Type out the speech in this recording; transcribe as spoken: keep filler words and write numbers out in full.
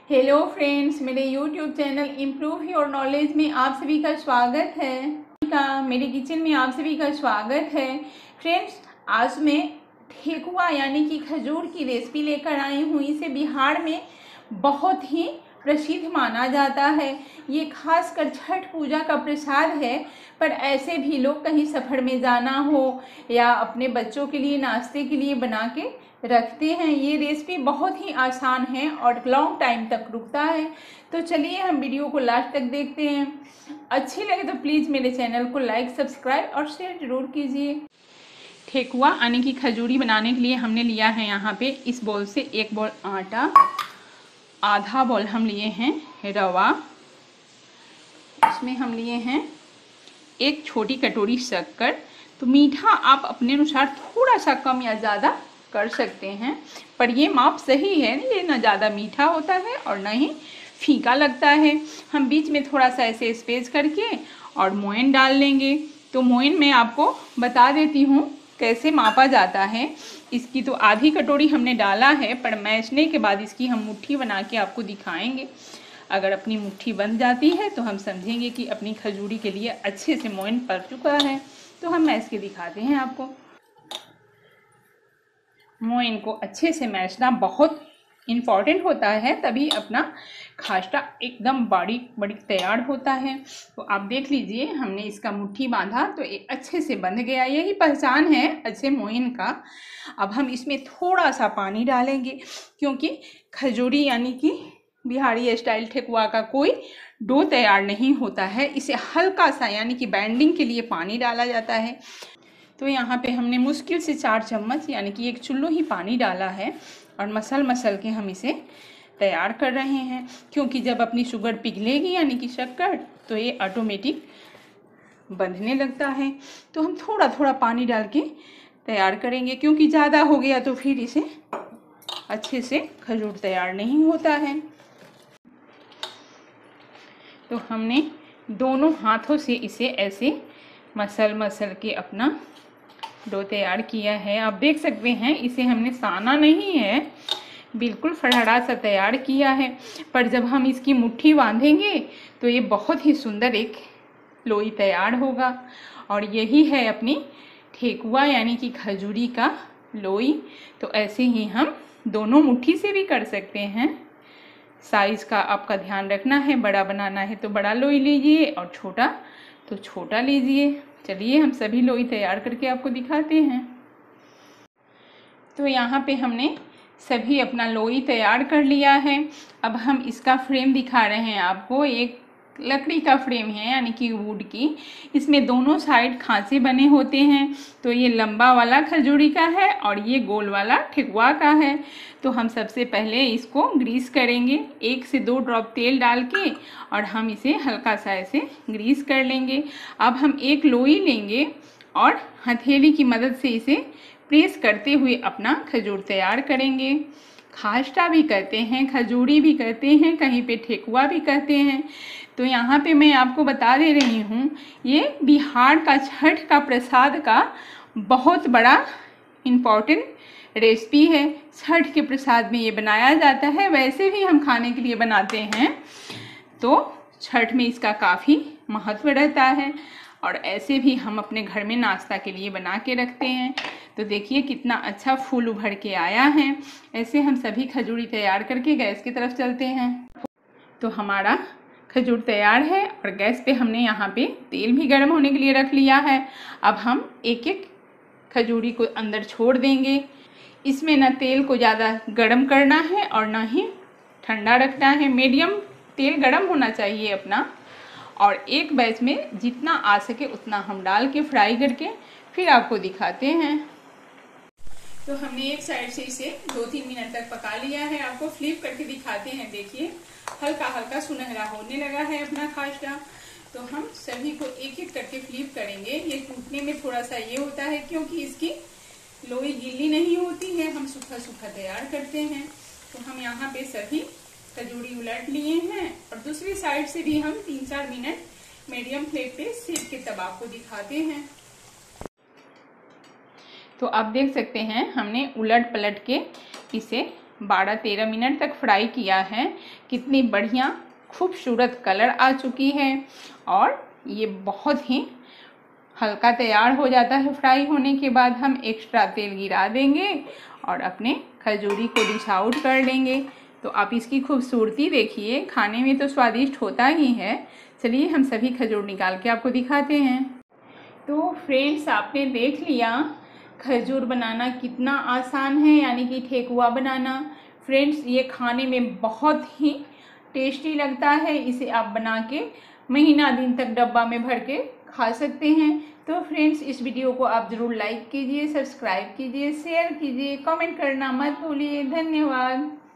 Hello friends, मेरे YouTube channel improve your knowledge में आप सभी का स्वागत है। का मेरे किचन में आप सभी का स्वागत है। फ्रेंड्स, आज मैं ठेकुआ यानी कि खजूर की रेसिपी लेकर आई हूँ। इसे बिहार में बहुत ही प्रसिद्ध माना जाता है। ये खासकर छठ पूजा का प्रसाद है, पर ऐसे भी लोग कहीं सफ़र में जाना हो या अपने बच्चों के लिए नाश्ते के लिए बना के रखते हैं। ये रेसिपी बहुत ही आसान है और लॉन्ग टाइम तक रुकता है। तो चलिए हम वीडियो को लास्ट तक देखते हैं। अच्छी लगे तो प्लीज़ मेरे चैनल को लाइक, सब्सक्राइब और शेयर जरूर कीजिए। ठेकुआ यानी कि खजूरी बनाने के लिए हमने लिया है यहाँ पे इस बॉल से एक बॉल आटा, आधा बॉल हम लिए हैं रवा, इसमें हम लिए हैं एक छोटी कटोरी शक्कर। तो मीठा आप अपने अनुसार थोड़ा सा कम या ज़्यादा कर सकते हैं, पर ये माप सही है। ये ना ज़्यादा मीठा होता है और ना ही फीका लगता है। हम बीच में थोड़ा सा ऐसे स्पेस करके और मोइन डाल लेंगे। तो मोइन मैं आपको बता देती हूँ कैसे मापा जाता है। इसकी तो आधी कटोरी हमने डाला है, पर मैशने के बाद इसकी हम मुट्ठी बना के आपको दिखाएंगे। अगर अपनी मुट्ठी बन जाती है तो हम समझेंगे कि अपनी खजूरी के लिए अच्छे से मोइन पड़ चुका है। तो हम मैश के दिखाते हैं आपको। मोइन को अच्छे से मैशना बहुत इम्पॉर्टेंट होता है, तभी अपना खास्टा एकदम बारीक बारीक तैयार होता है। तो आप देख लीजिए, हमने इसका मुट्ठी बांधा तो ये अच्छे से बंध गया। यही पहचान है अच्छे मोइन का। अब हम इसमें थोड़ा सा पानी डालेंगे, क्योंकि खजूरी यानी कि बिहारी स्टाइल ठेकुआ का कोई डो तैयार नहीं होता है। इसे हल्का सा यानी कि बाइंडिंग के लिए पानी डाला जाता है। तो यहाँ पे हमने मुश्किल से चार चम्मच यानी कि एक चुल्लू ही पानी डाला है और मसल मसल के हम इसे तैयार कर रहे हैं। क्योंकि जब अपनी शुगर पिघलेगी यानी कि शक्कर, तो ये ऑटोमेटिक बंधने लगता है। तो हम थोड़ा थोड़ा पानी डाल के तैयार करेंगे, क्योंकि ज़्यादा हो गया तो फिर इसे अच्छे से खजूर तैयार नहीं होता है। तो हमने दोनों हाथों से इसे ऐसे मसल मसल के अपना डो तैयार किया है। आप देख सकते हैं इसे हमने साना नहीं है, बिल्कुल फड़हड़ा सा तैयार किया है। पर जब हम इसकी मुट्ठी बांधेंगे तो ये बहुत ही सुंदर एक लोई तैयार होगा। और यही है अपनी ठेकुआ यानी कि खजूरी का लोई। तो ऐसे ही हम दोनों मुट्ठी से भी कर सकते हैं। साइज़ का आपका ध्यान रखना है। बड़ा बनाना है तो बड़ा लोई लीजिए और छोटा तो छोटा लीजिए। चलिए हम सभी लोई तैयार करके आपको दिखाते हैं। तो यहाँ पे हमने सभी अपना लोई तैयार कर लिया है। अब हम इसका फ्रेम दिखा रहे हैं आपको। एक लकड़ी का फ्रेम है यानी कि वुड की। इसमें दोनों साइड खांचे बने होते हैं। तो ये लंबा वाला खजूरी का है और ये गोल वाला ठेकुआ का है। तो हम सबसे पहले इसको ग्रीस करेंगे, एक से दो ड्रॉप तेल डाल के, और हम इसे हल्का सा ऐसे ग्रीस कर लेंगे। अब हम एक लोई लेंगे और हथेली की मदद से इसे प्रेस करते हुए अपना खजूर तैयार करेंगे। खास्टा भी कहते हैं, खजूरी भी कहते हैं, कहीं पे ठेकुआ भी कहते हैं। तो यहाँ पे मैं आपको बता दे रही हूँ, ये बिहार का छठ का प्रसाद का बहुत बड़ा इम्पॉर्टेंट रेसिपी है। छठ के प्रसाद में ये बनाया जाता है। वैसे भी हम खाने के लिए बनाते हैं, तो छठ में इसका काफ़ी महत्व रहता है। और ऐसे भी हम अपने घर में नाश्ता के लिए बना के रखते हैं। तो देखिए कितना अच्छा फूल उभर के आया है। ऐसे हम सभी खजूरी तैयार करके गैस की तरफ चलते हैं। तो हमारा खजूर तैयार है और गैस पे हमने यहाँ पे तेल भी गर्म होने के लिए रख लिया है। अब हम एक एक खजूरी को अंदर छोड़ देंगे। इसमें ना तेल को ज़्यादा गर्म करना है और ना ही ठंडा रखना है। मीडियम तेल गर्म होना चाहिए अपना। और एक बैच में जितना आ सके उतना हम डाल के फ्राई करके फिर आपको दिखाते हैं। तो हमने एक साइड से इसे दो तीन मिनट तक पका लिया है। आपको फ्लिप करके दिखाते हैं। देखिए हल्का हल्का सुनहरा होने लगा है अपना खास्टा। तो हम सभी को एक एक करके फ्लिप करेंगे। ये टूटने में थोड़ा सा ये होता है, क्योंकि इसकी लोई गीली नहीं होती है। हम सूखा सूखा तैयार करते हैं। तो हम यहाँ पे सभी खजूरी उलट लिए हैं और दूसरी साइड से भी हम तीन चार मिनट मीडियम फ्लेम पे सेक के तब आपको दिखाते हैं। तो आप देख सकते हैं हमने उलट पलट के इसे बारह तेरह मिनट तक फ्राई किया है। कितनी बढ़िया खूबसूरत कलर आ चुकी है और ये बहुत ही हल्का तैयार हो जाता है। फ्राई होने के बाद हम एक्स्ट्रा तेल गिरा देंगे और अपने खजूरी को डिश आउट कर लेंगे। तो आप इसकी खूबसूरती देखिए, खाने में तो स्वादिष्ट होता ही है। चलिए हम सभी खजूर निकाल के आपको दिखाते हैं। तो फ्रेंड्स, आपने देख लिया खजूर बनाना कितना आसान है, यानी कि ठेकुआ बनाना। फ्रेंड्स, ये खाने में बहुत ही टेस्टी लगता है। इसे आप बना के महीना दिन तक डब्बा में भर के खा सकते हैं। तो फ्रेंड्स, इस वीडियो को आप ज़रूर लाइक कीजिए, सब्सक्राइब कीजिए, शेयर कीजिए, कमेंट करना मत भूलिए। धन्यवाद।